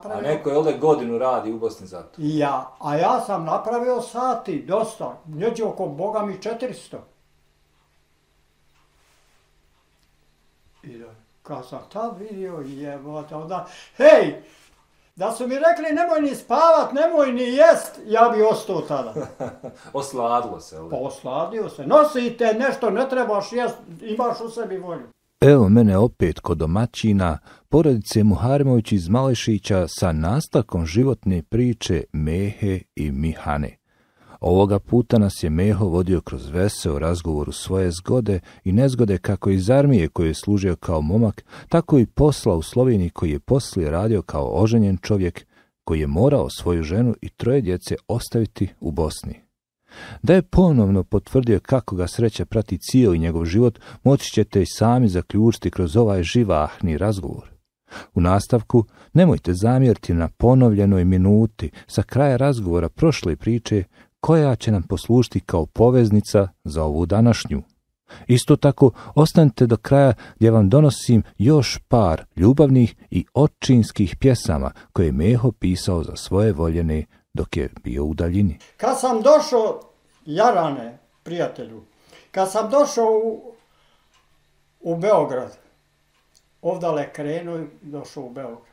A neko je ovdje godinu radi u Bosni za to. A ja sam napravio sati, dosta, neđe oko Boga mi 400. I kad sam tad vidio, jebote, onda, hej, da su mi rekli nemoj ni spavat, nemoj ni jest, ja bi ostao tada. Osladilo se, ali? Pa osladio se. Nosite nešto, ne trebaš jest, imaš u sebi volju. Evo mene opet kod domaćina, porodice Muharemović iz Malešića sa nastavkom životne priče Mehe i Mihane. Ovoga puta nas je Meho vodio kroz veseo razgovoru svoje zgode i nezgode kako iz armije koju je služio kao momak, tako i posla u Sloveniji koji je poslije radio kao oženjen čovjek koji je morao svoju ženu i 3 djece ostaviti u Bosni. Da je ponovno potvrdio kako ga sreća prati cijeli njegov život, moći ćete i sami zaključiti kroz ovaj živahni razgovor. U nastavku nemojte zamjeriti na ponovljenoj minuti sa kraja razgovora prošle priče koja će nam poslužiti kao poveznica za ovu današnju. Isto tako, ostanite do kraja gdje vam donosim još par ljubavnih i očinskih pjesama koje je Meho pisao za svoje voljene dok je bio u daljini. Kad sam došao, Jarane, prijatelju, kad sam došao u Beograd, ovdje krenuo i došao u Beograd.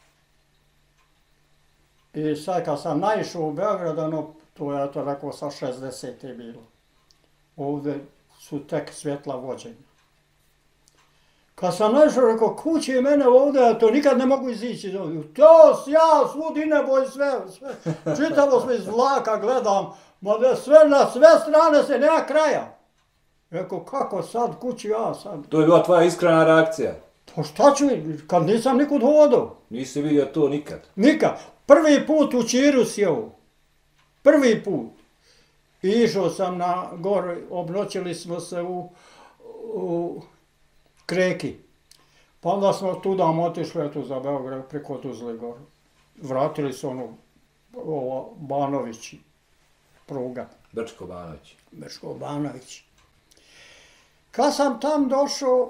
I sad kad sam naišao u Beograd, to je to rekao sa 60 je bilo. Ovdje su tek svjetla vođenja. Kad sam naišao, rekao, kući je mene ovdje, to nikad ne mogu izići. To ja, svud i nebo i sve. Čitavo sve iz vlaka gledam, na sve strane se nema kraja. Rekao, kako sad, kući ja sad. To je bila tvoja iskrena reakcija? Pa šta ću, kad nisam nikud hodao. Nisi vidio to nikad? Nikad. Prvi put u Čiru sjeo. Prvi put. I išao sam na gore, obnoćili smo se u Kreki. Pa onda smo tuda otišli eto za Beograd preko Tuzle gore. Vratili se Banović pruga. Brčko-Banović. Brčko-Banović. Kad sam tam došao,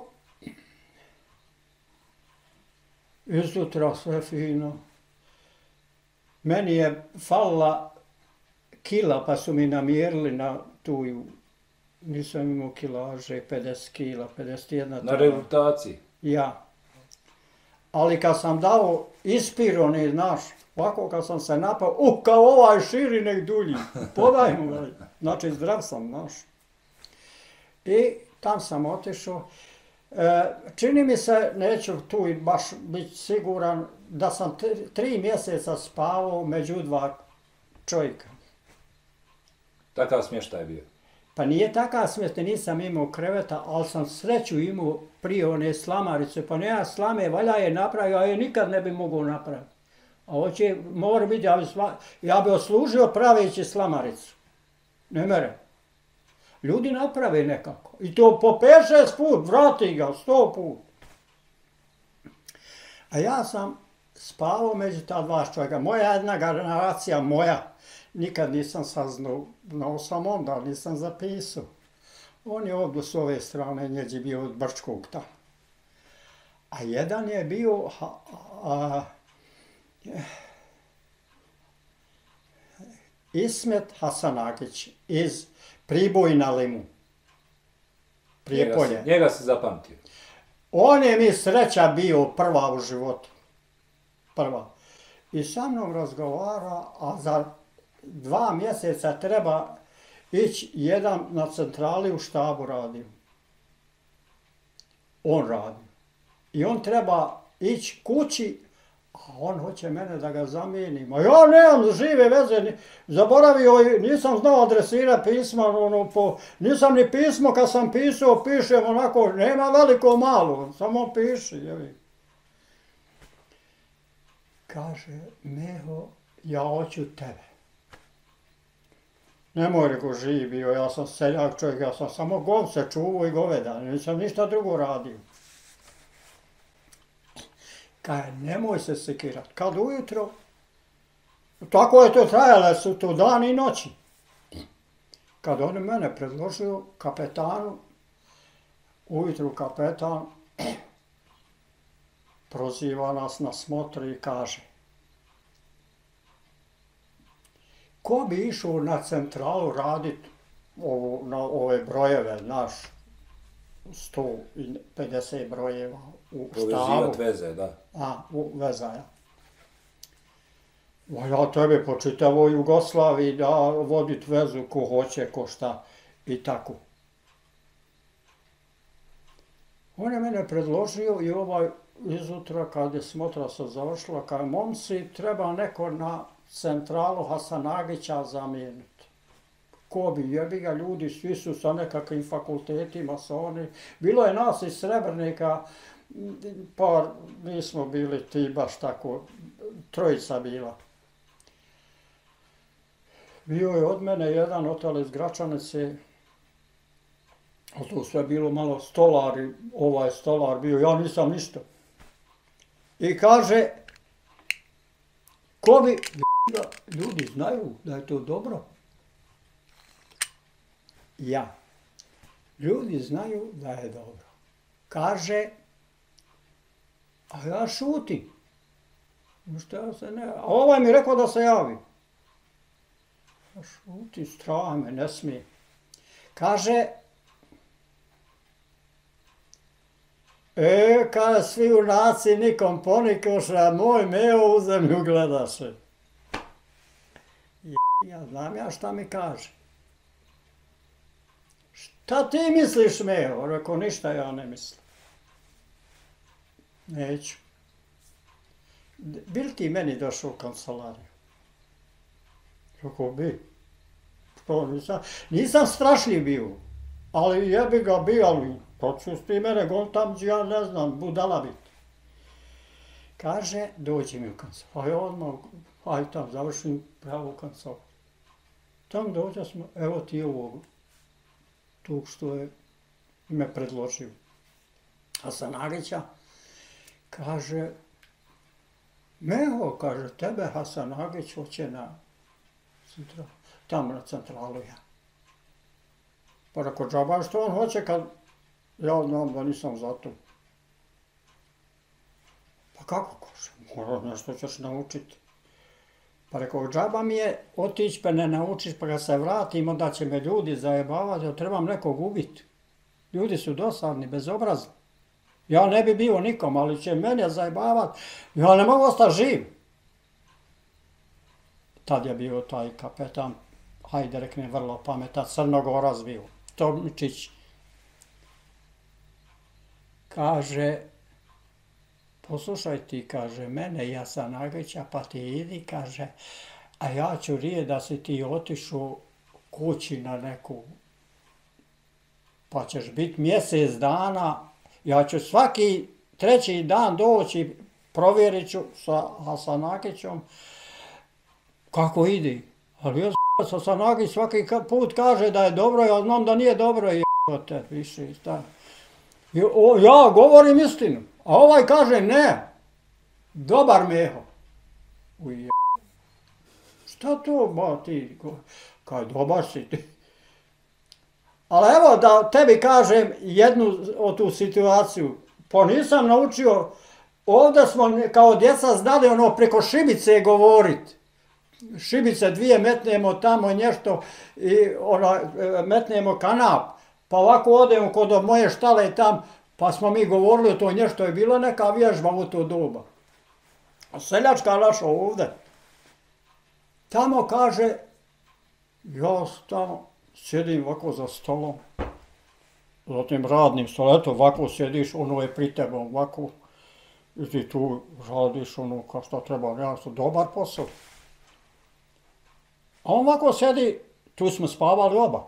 izjutra sve fino. Meni je falila kila, pa su mi namjerili na tu, nisam imao kilaže, 50 kila, 51. Na rehabilitaciji? Ja. Ali kad sam dao ispironi, znaš, ovako kad sam se napao, kao ovaj širi nek dulji, podaj mu, znači zdrav sam, znaš. I tam sam otišao. Čini mi se, neću tu baš biti siguran, da sam 3 mjeseca spavao među 2 čovjeka. Takav smještaj je bio? Pa nije takav smještaj, nisam imao kreveta, ali sam sreću imao prije one slamarice, pa nema slame, valja je napravio, a je nikad ne bi mogao napraviti. A hoće, mora biti, ja bi oslužio praveći slamaricu. Ne mere. Ljudi naprave nekako. I to po 5-6 put, vrati ga, 100 put. A ja sam spavao među ta 2 čovjeka. Moja jedna generacija, nikad nisam saznao, znao sam onda, nisam zapisao. On je ovdje s ove strane, njeđe bio od Brčkog tamo. A jedan je bio Ismet Hasanagić iz Priboj na Limu. Prijepolje. Njega se zapamtio. On je mi sreća bio prva u životu. Prva. I sa mnom razgovara, a za 2 mjeseca treba ići jedan na centrali u štabu radio. On radi. I on treba ići kući, a on hoće mene da ga zamijenim. A ja nemam žive veze, zaboravio, nisam znao adresirati pisma, nisam ni pismo, kad sam pisao, pišem onako, nema veliko malo, samo piši. Kaže, Meho, ja hoću tebe. Nemoj, reko, živ bio, ja sam seljak čovjek, ja sam samo govce čuvao i goveda, nisam ništa drugo radio. Kaže, nemoj se sekirat. Kad ujutro, tako je to trajalo, su to dan i noći. Kad on mene predložio kapetanu, ujutru kapetan proziva nas na smotru i kaže, ko bi išao na centralu radit na ove brojeve, naš 150 brojeva u štabu. Povezivat veze, da. U vezaja. Ja tebe po čitavoj Jugoslaviji da vodit vezu ko hoće, ko šta i tako. On je mene predložio i izutra kad je smotra se završila, kao momci treba neko na centralu Hasanagića zamijeniti. Ko bi, jebi ga, ljudi, svi su sa nekakvim fakultetima, bilo je nas iz Srebrnika, pa nismo bili ti baš tako, trojica bila. Bio je od mene jedan hotel iz Gračanice, a to sve bilo malo stolari, ovaj stolar bio, ja nisam ništa. I kaže, ko bi, ljudi znaju da je to dobro. Ja. Ljudi znaju da je dobro. Kaže, a ja šutim. A ovaj mi rekao da se javi. Ja šutim, strah me, ne smije. Kaže, kada svi junaci nikom ponikoše, moj meo u zemlju gledaše. Ja znam ja šta mi kaže. Šta ti misliš, meo? Rekao, ništa ja ne mislim. Neću. Bil ti meni došao u kancelariju? Rekao, bi. Nisam strašljiv bio, ali jebi ga bio, ali to ću ti mene gon tam, ja ne znam, budala biti. Kaže, dođi mi u kancelariju. Odmah, aj tam, završim pravo u kancelariju. Tam dođe smo, evo ti ovog, tog što je me predložio. Hasanagića, kaže, Meho, kaže, tebe Hasanagić hoće tamo na centralu ja. Pa rekao, džaba, što on hoće kad ja znam da nisam za to. Pa kako, kaže, mora nešto ćeš naučiti. Pa rekao, džaba mi je otići pa ne naučiš pa ga se vratim, onda će me ljudi zajebavati, ja trebam nekog ubiti. Ljudi su dosadni, bezobrazni. Ja ne bi bio nikom, ali će mene zajebavati, ja ne mogu ostati živ. Tad je bio taj kapetan, hajde rekne vrlo pametan, Crnogorac bio, Tomičić. Kaže, poslušaj ti, kaže, mene i Hasanagića, pa ti idi, kaže, a ja ću rije da si ti otišao kući na neku, pa ćeš biti mjesec dana, ja ću svaki treći dan doći, provjerit ću sa Hasanagićom kako ide. Ali ja Hasanagić svaki put kaže da je dobro, ja znam da nije dobro i te više i šta. Ja govorim istinu, a ovaj kaže ne, dobar Meho. Šta to ba ti, kaj dobar si ti. Ali evo da tebi kažem jednu od tu situaciju, pa nisam naučio, ovdje smo kao djeca znali ono preko šibice govoriti. Šibice dvije metnemo tamo nešto i metnemo kanap, pa ovako odemo kod moje štale tam, pa smo mi govorili o to nešto, je bilo neka vježba u to doba. A seljačka naša ovdje, tamo kaže, ja tamo sjedim ovako za stolom, za tim radnim stolom, eto ovako sjediš, ono je pri tebom, ovako, i ti tu radiš ono kao što treba, ja sam dobar posao. A on ovako sjedi, tu smo spavali oba.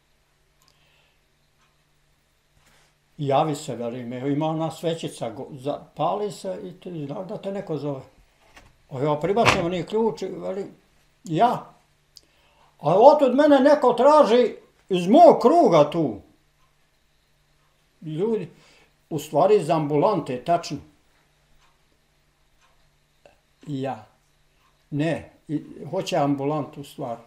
Javi se, veli me, ima ona svećica, pali se i ti znaš da te neko zove. A ja pribacim onih ključ, veli, ja. A otud mene neko traži iz mog kruga tu. Ljudi, u stvari iz ambulante, tačno. Ja. Ne, hoće ambulantu u stvari.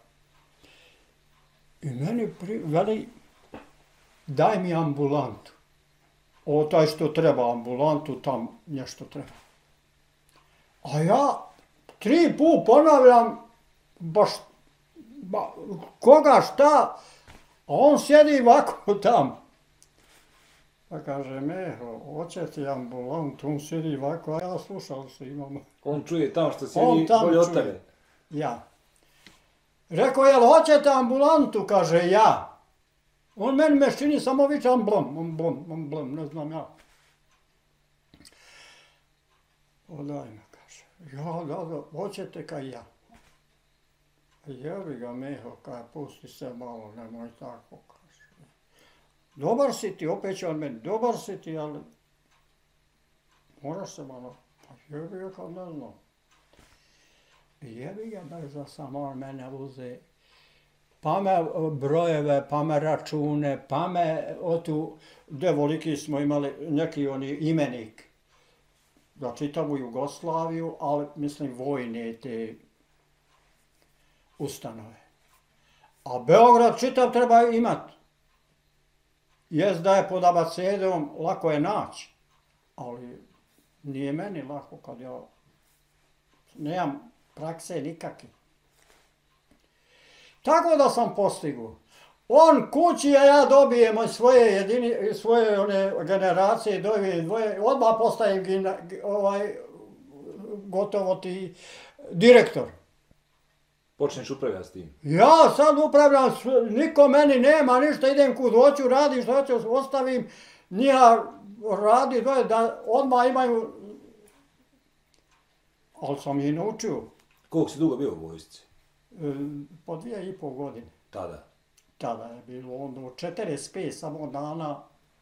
I meni veli, daj mi ambulantu. O, taj što treba ambulantu, tam nešto treba. A ja 3 put ponavljam, baš koga šta? A on sjedi ovako tam. Pa kaže, Meho, hoće ti ambulant, on sjedi ovako, a ja slušao se imamo. On čuje tamo što sjedi bolje od tebe. Ja. Rekao, jel hoćete ambulantu? Kaže, ja. On meni meščini samo viče amblom, ne znam ja. Odaj me, kaže. Ja, da, hoćete kaj ja. Jebi ga, Meho, kaj, pusti se malo, nemoj tako, kaže. Dobar si ti, opet će on meni, dobar si ti, ali moraš se malo, pa jebi ga kad ne znam. Jebi ga da sam on mene uze, pa me brojeve, pa me račune, pa me otu, devoliki smo imali neki oni imenik za čitavu Jugoslaviju, ali mislim vojne te ustanove. A Beograd čitav treba imat. Jest da je pod abecedom, lako je naći, ali nije meni lako kad ja nemam prakse nikakve. Tako da sam postigao. On kući, a ja dobijem svoje one generacije, dvoje, odmah postajem gotovo ti direktor. Počneš upravljati s tim. Ja sad upravljam, niko meni nema ništa, idem kud hoću, radim što hoću, ostavim, nija radi, da odmah imaju, ali sam ih naučio. Koliko si dugo bio u vojsci? Po 2,5 godine. Tada? Tada je bilo, onda u 45 samo dana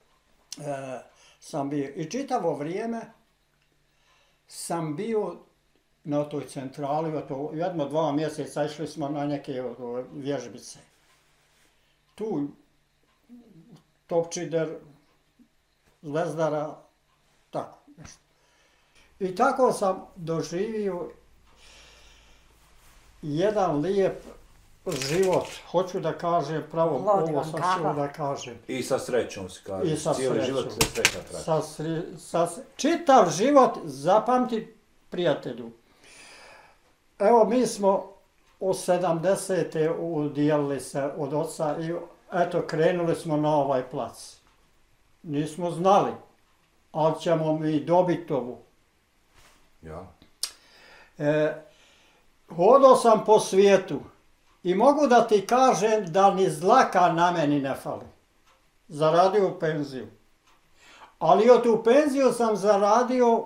sam bio. I čitavo vrijeme sam bio na toj centrali, jedno 2 mjeseca išli smo na neke vježbice. Tu Topčider, Zvezdara, tako nešto. I tako sam doživio jedan lijep život, hoću da kažem, pravo ovo sam htio da kažem. I sa srećom se kaže, cijeli život se sreća traži. Čitav život, zapamti prijatelju. Evo mi smo u 70. udijelili se od oca i eto krenuli smo na ovaj plac. Nismo znali, ali ćemo mi dobiti ovu. Ja. Hodao sam po svijetu i mogu da ti kažem da ni zlaka na meni ne fali. Zaradio penziju. Ali od tu penziju sam zaradio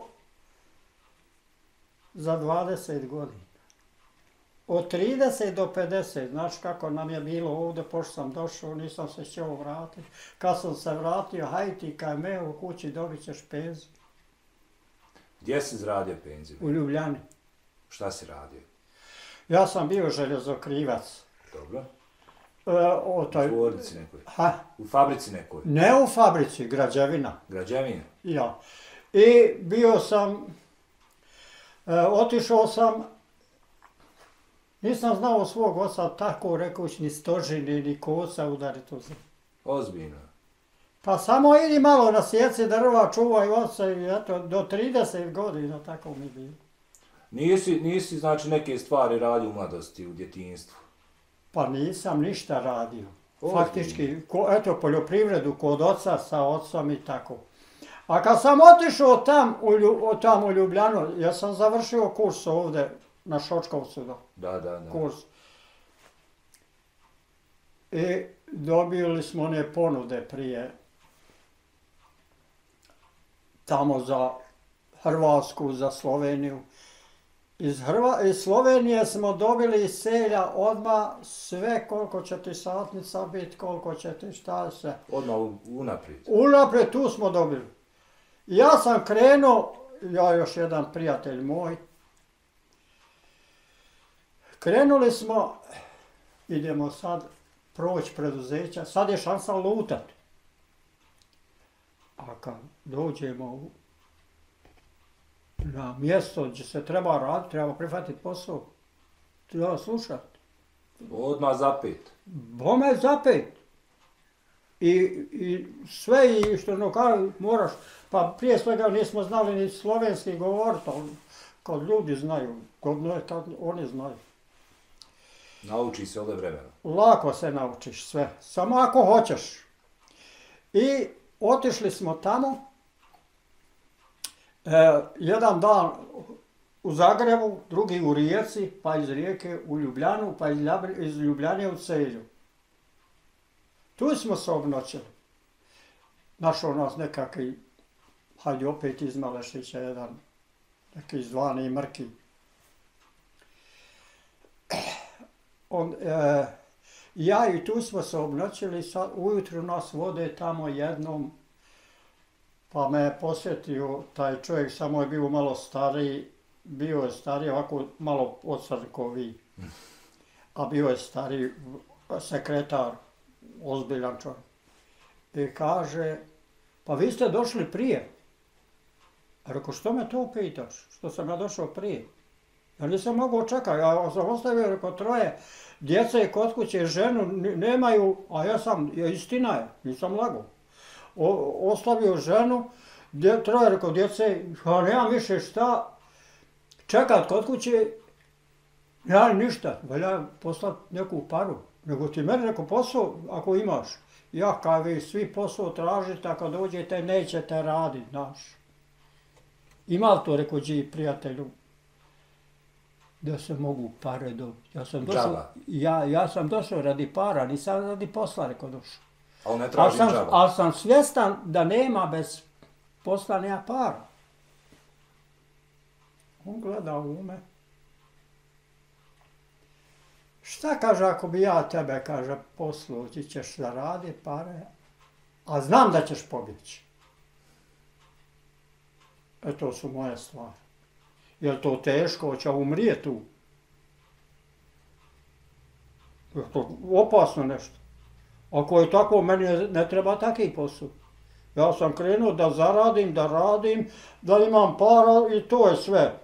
za 20 godina. Od 30 do 50, znaš kako nam je bilo ovdje, pošto sam došao, nisam se htio vratiti. Kad sam se vratio, hajti kaj me u kući, dobit ćeš penziju. Gdje si zaradio penziju? U Ljubljani. Šta si radio? Ja sam bio željezokrivac. Dobro. U tvornici nekoj? Ha? U fabrici nekoj? Ne u fabrici, građevina. Građevina? Ja. I bio sam, otišao sam, nisam znao svog oca tako rekuć ni stožini, ni kosa udariti u zemlju. Ozbiljno. Pa samo idi malo na sjeci drva, čuvaj oca i eto, do 30 godina tako mi bilo. Nisi znači neke stvari radio u mladosti, u djetinjstvu? Pa nisam ništa radio. Faktički, eto, poljoprivredu kod oca, sa ocom i tako. A kad sam otišao tam u Ljubljanu, ja sam završio kurs ovdje na Šočkovcu. Da. Kurs. I dobili smo one ponude prije tamo za Hrvatsku, za Sloveniju. Iz Slovenije smo dobili iz selja odmah sve koliko će ti satnica biti, koliko će ti šta se. Odmah unaprijed? Unaprijed tu smo dobili. Ja sam krenuo, ja još jedan prijatelj moj, krenuli smo, idemo sad proći preduzeća, sad je šansa lutati. A kad dođemo na mjesto gdje se treba raditi, treba prihvatiti posao, treba slušati. Odmah zapet? Bome zapet. I sve i što moraš, pa prije svega nismo znali ni slovenski govoriti, ali kad ljudi znaju, kad oni znaju. Nauči se ovdje vremena. Lako se naučiš sve, samo ako hoćeš. I otišli smo tamo, jedan dan u Zagrebu, drugi u Rijeci, pa iz Rijeke u Ljubljanu, pa iz Ljubljane u Celju. Tu smo se obnoćili. Našao nas nekakvi, hajde opet iz Malešića, jedan, neki zvani Mrki. Ja i tu smo se obnoćili, ujutru nas vode tamo jednom, pa me je posjetio taj čovjek, samo je bio malo stariji, bio je stariji, ovako malo odsad ko vi, a bio je stariji sekretar, ozbiljan čovjek. I kaže, pa vi ste došli prije. A rekao, što me to pitaš, što sam ja došao prije? Ja nisam mogao čekati, ja sam ostavio, rekao, troje djece kod kuće, ženu nemaju, a istina je, nisam lagao. Ostavio ženu, troje, rekao, djece, ja nemam više šta čekat kod kuće, ja ništa, valja poslati neku paru, nego ti meni rekao posao ako imaš. Ja, kao vi svi posao tražite, ako dođete nećete raditi, znaš. Ima li to, rekao Đi prijatelju, da se mogu pare dobiti? Ja sam došao radi para, nisam radi posla, rekao došao. Ali ne tražim džaba. Ali sam svjestan da nema bez posla nema para. On gleda u me. Šta kaže ako bi ja tebe, kaže, poslu, ti ćeš zaraditi pare, a znam da ćeš pobjeći. To su moje stvari. Je li to teško, hoće umrije tu? Je to opasno nešto? Ako je tako, meni ne treba taki posao. Ja sam krenuo da zaradim, da radim, da imam para i to je sve.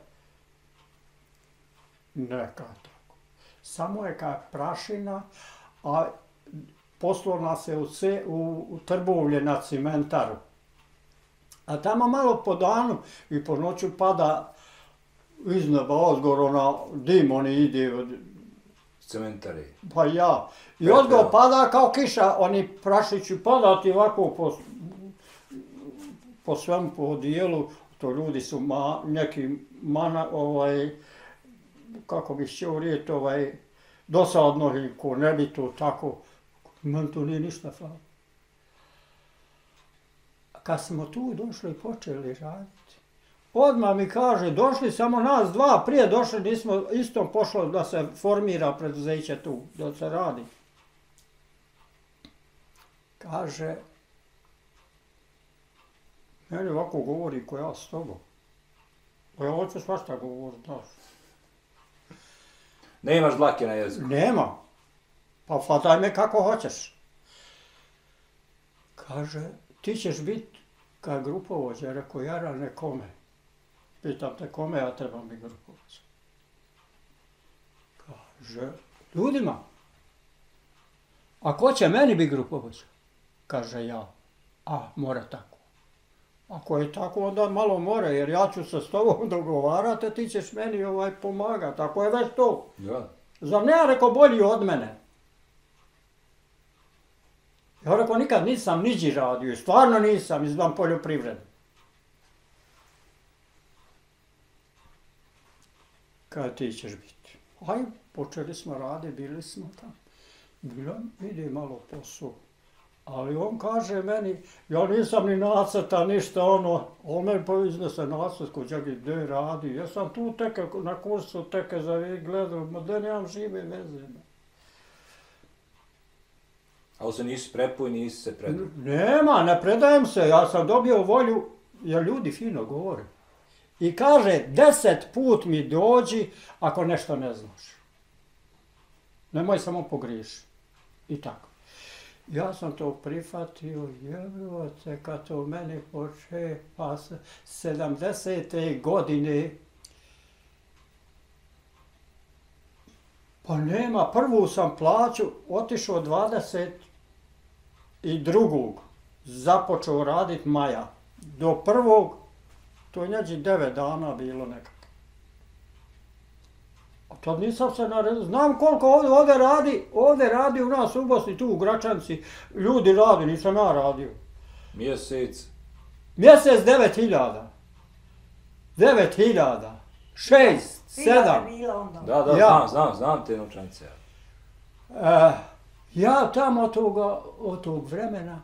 Neka tako. Samo je kao prašina, a poslao nas je u Trbovlje na cimentaru. A tamo malo po danu i po noću pada iz neba ozgoro dim, oni ide od cementari. Pa ja. I odgo pada kao kiša, oni prašići padati ovako po svemu, po dijelu. To ljudi su neki kako bi htio rijeti, dosadno ko ne bi to tako. Meni to nije ništa falo. Kad smo tu došli i počeli raditi, odmah mi kaže, došli samo nas dva, prije došli, nismo istom pošlo da se formira preduzeće tu, da se radi. Kaže, meni ovako govori ko ja s tobom. Ja hoću svašta govoriti, znaš. Nemaš dlake na jeziku? Nema. Pa fataj me kako hoćeš. Kaže, ti ćeš biti kao grupovođa, rekao, Jara, ne kome. Pitam te kome ja trebam biti grupovođa. Kaže, ljudima. A ko će meni biti grupovođa? Kaže, ja. A, mora tako. Ako je tako, onda malo mora, jer ja ću se s tobom dogovarati, a ti ćeš meni pomagati. Ako je već to. Ja. Zar ne, ja rekao, bolji od mene? Ja rekao, nikad nisam niđi radio, stvarno nisam, izvan poljoprivrede. Kada ti ćeš biti? Aj, počeli smo raditi, bili smo tamo. Ide malo posao. Ali on kaže meni, ja nisam ni nacrta, ništa on meni iznese nacrt ko Đagi, gdje radi. Ja sam tu teke, na kursu teke za gledao, ma da nemam žive veze. Ali se nisi prepuj, nisi se predao? Nema, ne predajem se, ja sam dobio volju, jer ljudi fino govore. I kaže, 10 put mi dođi ako nešto ne znaš. Nemoj samo pogriješiti. I tako. Ja sam to prihvatio, jebote, kad to meni poče, pa 70. godine, pa nema, prvu sam plaću, otišao 22. započeo raditi maja. Do prvog, to je neđi 9 dana bilo nekako. Tad nisam se naredio. Znam koliko ovdje radi u nas u Bosni, tu u Gračanci. Ljudi radi, nisam ja radio. Mjesec? Mjesec 9.000. 9.000. 6, 7. Da, Ja. znam te novčanice. Ja tamo od tog vremena,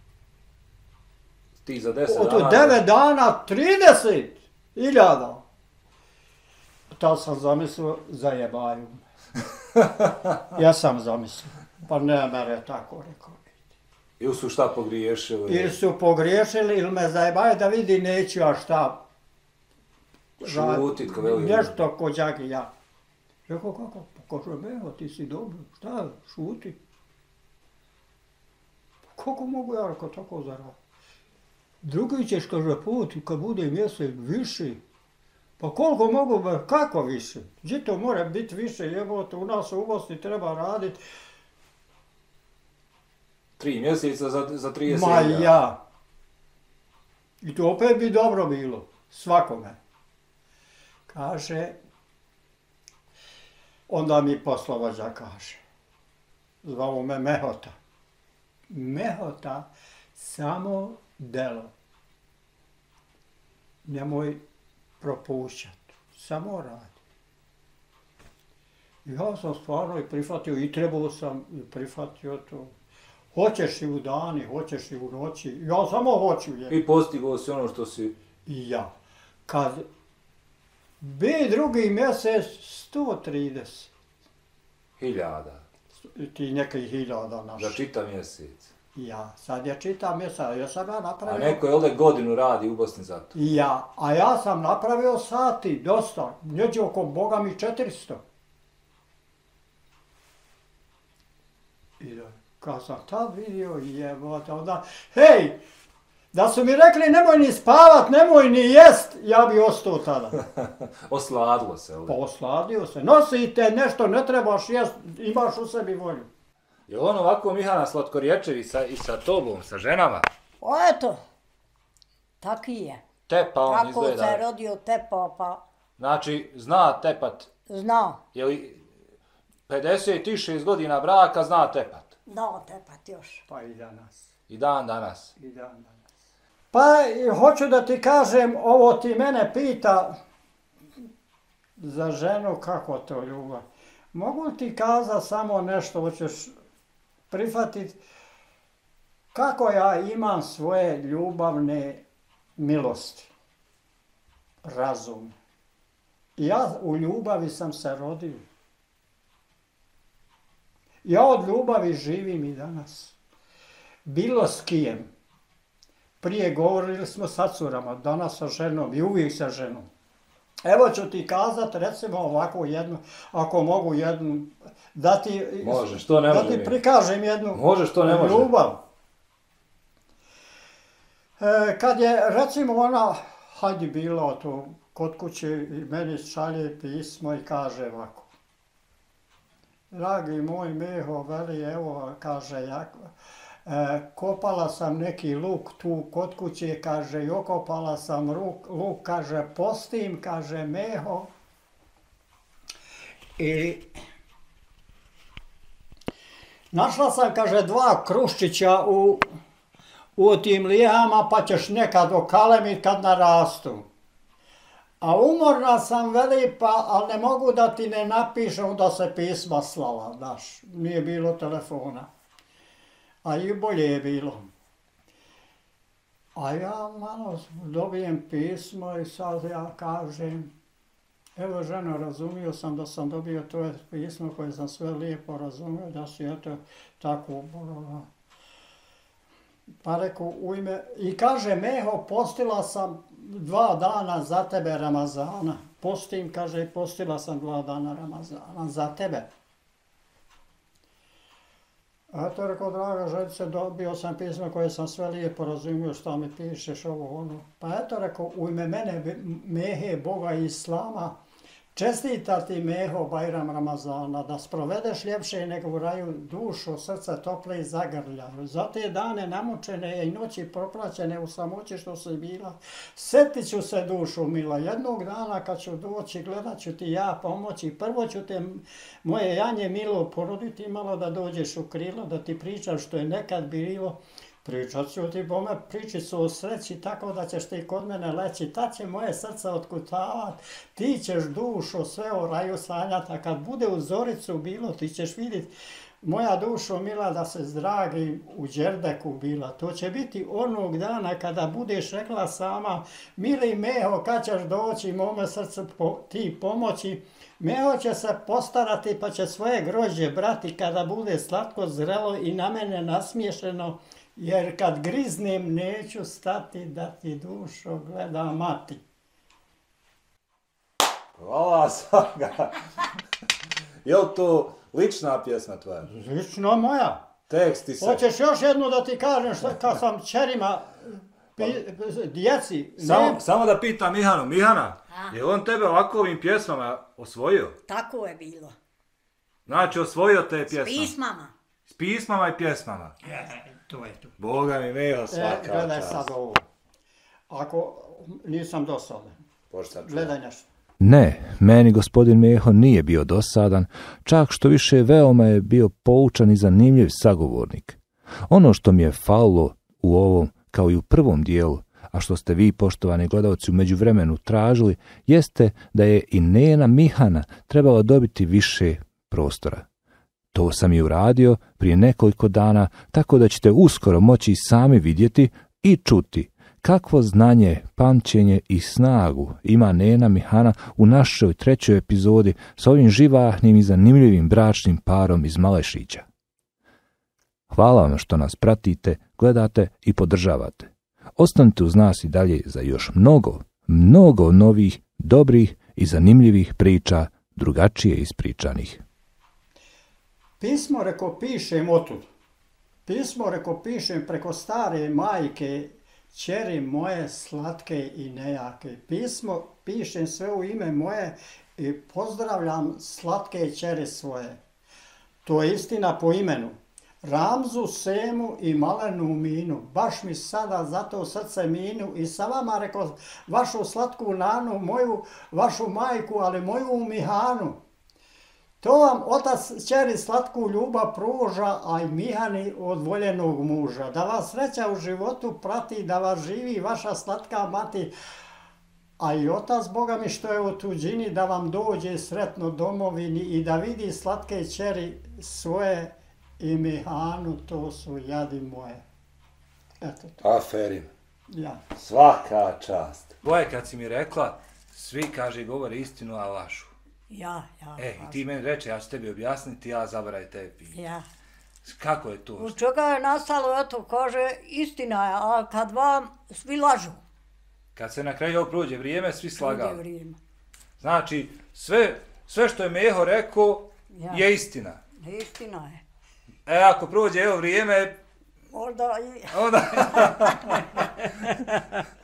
Ti za 10 od dana... 9 dana 30.000. Tad sam zamislio, zajebaju me. Ja sam zamislio, pa ne mere tako rekao. Ili su šta pogriješili? Ili su pogriješili, ili me zajebaju da vidi neću ja šta. Šutit, ko veli. Nešto ko đagi ja. Rekao kako, pa kaže, evo ti si dobro, šta, šuti. Kako mogu ja rekao tako zaraditi? Drugi ćeš, kaže, put, kad bude mjesec više. Pa koliko mogu, kako više? Gdje to mora biti više, jebote, u nas u Bosni treba raditi. 3 mjeseca za 30 Ma ja. I to opet bi dobro bilo, svakome. Kaže, onda mi poslovođa kaže, zvao me Mehota. Mehota, samo delo. Nemoj propušćati, samo radi. Ja sam stvarno i prihvatio, i trebao sam i prihvatio to. Hoćeš i u dani, hoćeš i u noći, ja samo hoću. I postigao si ono što si... I ja. Kad bi drugi mjesec 130. 1000. Ti nekih 1000 naših. Za čitav mjesec. Ja, sad je čitav mjesec, ja sam ja napravio... A neko je ovdje godinu radi u Bosni za to. Ja, a ja sam napravio sati, dosta, neđe oko Boga mi 400. I da, kad sam tad vidio, jebote, onda, hej, da su mi rekli nemoj ni spavat, nemoj ni jest, ja bi ostao tada. Osladilo se, ovdje. Pa osladio se, nosite nešto, ne trebaš jest, imaš u sebi volju. Je on ovako Mihana slatkorječevi i sa tobom, sa ženama? O eto, taki je. Tepa on Tako izgleda. se rodio tepao, pa Znači, zna tepat. zna. Je li 56 godina braka zna tepat? Da, tepat još. Pa i danas. I dan danas. I dan danas. Pa hoću da ti kažem, ovo ti mene pita za ženu kako to ljubav. Mogu ti kazati samo nešto, hoćeš prihvatiti kako ja imam svoje ljubavne milosti, razum. Ja u ljubavi sam se rodio. Ja od ljubavi živim i danas. Bilo s kijem. Prije govorili smo sa curama, danas sa ženom i uvijek sa ženom. Evo ću ti kazati, recimo ovako jednu, ako mogu jednu, da ti, Može, što ne da može ti mi? prikažem jednu Može, što ne može? ljubav. Kad je recimo ona, hajde bilo to kod kuće i meni šalje pismo i kaže ovako. Dragi moj Meho, veli, evo, kaže, jako, kopala sam neki luk tu kod kuće, kaže, i okopala sam luk, kaže, postim, kaže, Meho. I našla sam, kaže, 2 kruščića u tim lijama, pa ćeš nekad okalemit kad narastu. A umorna sam, veli, ali ne mogu da ti ne napišem da se pisma slala, znaš, nije bilo telefona. A i bolje je bilo. A ja malo dobijem pismo i sad ja kažem, evo ženo, razumio sam da sam dobio tvoje pismo koje sam sve lijepo razumio, da si eto tako uborila. Pa reku u ime, i kaže Meho, postila sam 2 dana za tebe Ramazana. Postim, kaže, i postila sam 2 dana Ramazana za tebe. Eto, rekao, draga ženice, dobio sam pismo koje sam sve lijepo razumio šta mi pišeš ovo ono. Pa eto, rekao, u ime mene, Mehe, Boga i Islama, Čestita ti Meho Bajram Ramazana, da sprovedeš ljepše nego u raju, dušo, srce tople i zagrljaju. Za te dane namučene i noći proplaćene u samoći što si bila, sjetit ću se dušo mila, jednog dana kad ću doći, gledat ću ti ja pomoći, prvo ću te moje janje milo poroditi malo da dođeš u krilo, da ti pričam što je nekad bilo. Pričat ću ti bome pričicu o sreći, tako da ćeš ti kod mene leći, tad će moje srce otkutavat, ti ćeš dušo sve o raju sanjat, a kad bude u zoricu bilo, ti ćeš vidit, moja dušo mila, da se zdragi u đerdeku bila. To će biti onog dana kada budeš rekla sama, mili Meho, kad ćeš doći, mome srcu ti pomoći. Meho će se postarati pa će svoje grožđe brati kada bude slatko zrelo i na mene nasmiješeno, jer kad griznem neću stati da ti dušo gleda mati. Hvala svaka. Je li to lična pjesma tvoja? Lično moja. Tekst i sve. Hoćeš još jednu da ti kažem što kad sam čerima, djeci. Samo da pitam Mihanu. Mihana, je on tebe ovako ovim pjesmama osvojio? Tako je bilo. Znači osvojio te pjesma? S pismama. S pismama i pjesmama? To je to. Boga mi Meho, svaka Gledaj čast. sad ovo. Ako nisam dosadan, gledaj nešto. Ne, meni gospodin Meho nije bio dosadan, čak što više veoma je bio poučan i zanimljiv sagovornik. Ono što mi je falilo u ovom, kao i u prvom dijelu, a što ste vi, poštovani gledalci, u međuvremenu tražili, jeste da je i Nena Mihana trebala dobiti više prostora. To sam i uradio prije nekoliko dana, tako da ćete uskoro moći sami vidjeti i čuti kakvo znanje, pamćenje i snagu ima Nena Mihana u našoj 3. epizodi s ovim živahnim i zanimljivim bračnim parom iz Malešića. Hvala vam što nas pratite, gledate i podržavate. Ostanite uz nas i dalje za još mnogo novih, dobrih i zanimljivih priča, drugačije ispričanih. Pismo reko pišem otud. Pismo reko pišem preko stare majke, ćeri moje slatke i nejake. Pismo pišem sve u ime moje i pozdravljam slatke ćeri svoje. To je istina po imenu. Ramzu, Semu i Malenu Minu. Baš mi sada zato srce minu i sa vama reko vašu slatku Nanu, moju, vašu majku, ali moju Mihanu. To vam otac ćeri slatku ljubav pruža, a i Mihani od voljenog muža. Da vas sreća u životu prati, da vas živi vaša slatka mati, a i otac Boga mi što je u tuđini, da vam dođe sretno domovini i da vidi slatke ćeri svoje i Mihanu, to su jadi moje. Eto to. Aferin. Ja. Svaka čast. Boje, kad si mi rekla, svi, kaže, govore istinu, a lažu. Ja. I ti meni reče, ja ću tebi objasniti, ja zaboravim tebi. Ja. Kako je to? U čega je nastalo, eto, kaže, istina je, a kad vam svi lažu. Kad se na kraju ovo prođe vrijeme, svi slagali. Prođe vrijeme. Znači, sve što je Meho rekao je istina. Istina je. Ako prođe evo vrijeme, Možda i... onda...